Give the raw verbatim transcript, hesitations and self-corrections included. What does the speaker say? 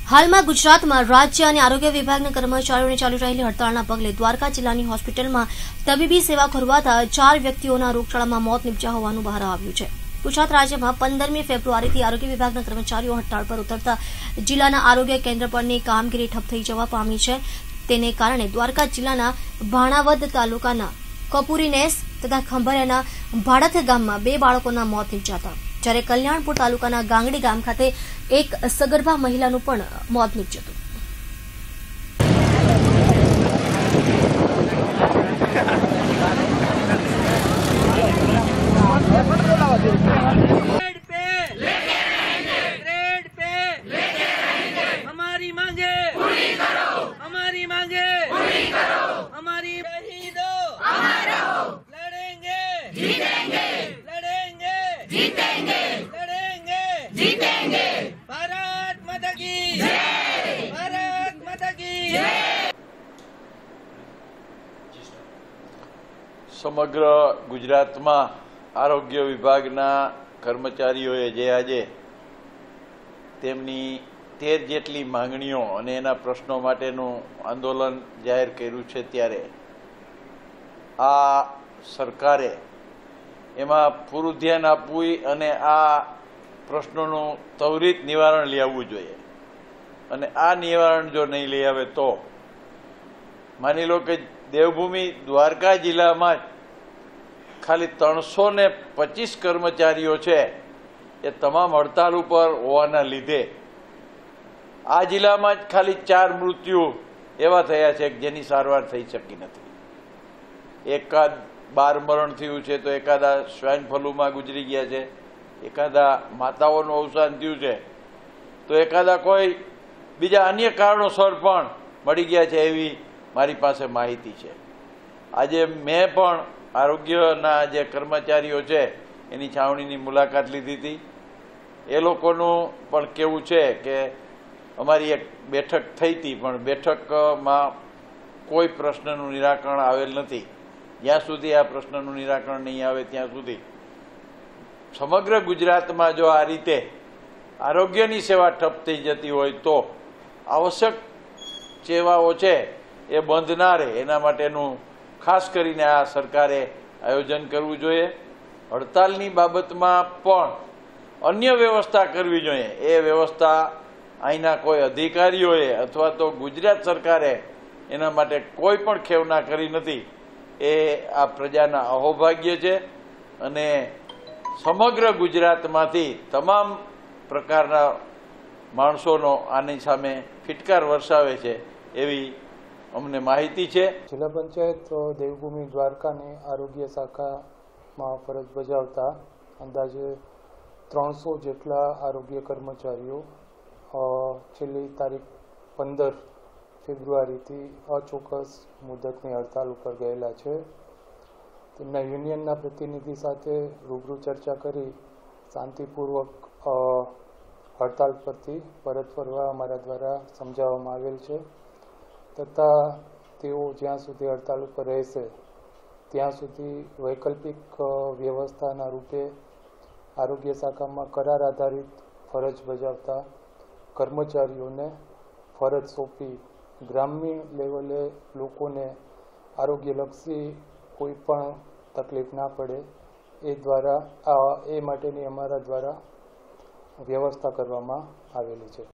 હાલમાં ગુજરાતમાં રાજ્ય અને આરોગ્ય વિભાગના કર્મચારીઓને ચાલી રહેલી હડતાળના પગલે દ્વારકા જિલ્લાની હોસ્પિટલમાં તબીબી સેવા ખોરવાતા ચાર વ્યક્તિઓના રોગચાળામાં મોત નીપજ્યા હોવાનું બહાર આવ્યું છે। ગુજરાત રાજ્યમાં પંદરમી ફેબ્રુઆરીથી આરોગ્ય વિભાગના કર્મચારીઓ હડતાળ પર ઉતરતા જિલ્લાના આરોગ્ય કેન્દ્ર પરની કામગીરી ઠપ થઈ જવા પામી છે। તેને કારણે દ્વારકા જિલ્લાના ભાણાવદ તાલુકાના કપુરીનેસ તથા ખંભાળિયાના ભાડથ ગામમાં બે બાળકોના મોત નીપજ્યા હતા, જ્યારે કલ્યાણપુર તાલુકાના ગાંગડી ગામ ખાતે એક સગર્ભા મહિલાનું પણ મોત નીપજ્યું હતું। हमारी मांगे पूरी करो, हमारी मांगे पूरी करो, हमारी शहीदों अमर रहो, लड़ेंगे जीतेंगे, लड़ेंगे जीतेंगे, लड़ेंगे जीतेंगे। भारत माता की जय, भारत माता की जय। समग्र गुजरात में आरोग्य विभागना कर्मचारीओए जे आजे तेमनी तेर जेटली मांगणीओ अने एना प्रश्नों माटेनुं आंदोलन जाहेर कर्युं छे, त्यारे आ सरकारे एमां पूरुं ध्यान आपवुं अने आ प्रश्नोनुं त्वरित निवारण लई आववुं जोईए। अने आ निवारण जो नहीं लई आवे तो मानी लो कि देवभूमि द्वारका जिल्लामां खाली त्रणसो ने पच्चीस कर्मचारीओ छे ए तमाम हड़ताल पर होवाना लीधे आ जिल्लामां ज खाली चार मृत्यु एवा थया छे जेनी सारवार थई शकी नथी। एकाद बार मरण थयुं छे तो एकादा स्वाइन फ्लूमां गुजरी गया छे, एकादा माताओनुं अवसान थयुं छे तो एकादा कोई बीजा अन्य कारणोसर पण मळी गया छे एवी मारी पासे माहिती छे। आजे मैं पण आरोग्यना जे कर्मचारीओ छे एनी छावणीनी मुलाकात लीधी हती। ए लोकोनुं पण केवुं छे के अमारी एक बैठक थई थी पण बैठकमां कोई प्रश्ननुं निराकरण आवेल नथी। ज्यां सुधी आ प्रश्ननुं निराकरण नहीं आवे त्यां सुधी समग्र गुजरातमां जो आ रीते आरोग्यनी सेवा ठप थई जती होय तो आवश्यक सेवाओ छे ए बंध ना रहे एना माटेनुं खास करीने आ सरकारे आयोजन करवुं जोईए। हड़तालनी बाबतमां पण अन्य व्यवस्था करवी जोईए। ए व्यवस्था अहींना कोई अधिकारीओए अथवा तो गुजरात सरकारे एना माटे कोई पण खेवना करी नथी। ए आ प्रजाना अहोभाग्य छे अने समग्र गुजरातमांथी तमाम प्रकारना माणसोनो आनी सामे फिटकार वरसावे छे एवी अमने माहिती है। जिला पंचायत देवभूमि द्वारका ने आरोग्य शाखा में फरज बजावता अंदाजे त्रणसो जेटला आरोग्य कर्मचारीओ छेल्ली तारीख पंदर फेब्रुआरी थी अचोक्कस मुदतनी हड़ताल पर गयेला छे। तेमना युनियनना प्रतिनिधि साथे रूबरू चर्चा करी शांतिपूर्वक हड़ताल परथी परत फरवा अमारा द्वारा समजाववामां आवेल छे तथा तेओ ज्यां सुधी हड़ताल पर रहेशे त्यां सुधी वैकल्पिक व्यवस्थाना रूपे आरोग्य शाखामां करार आधारित फरज बजावता कर्मचारीओने फरज सोंपी ग्राम्य लेवले लोकोने आरोग्यलक्षी कोईपण तकलीफ ना पड़े ए द्वारा आ ए माटेनी अमारा द्वारा व्यवस्था करवामां आवेली छे।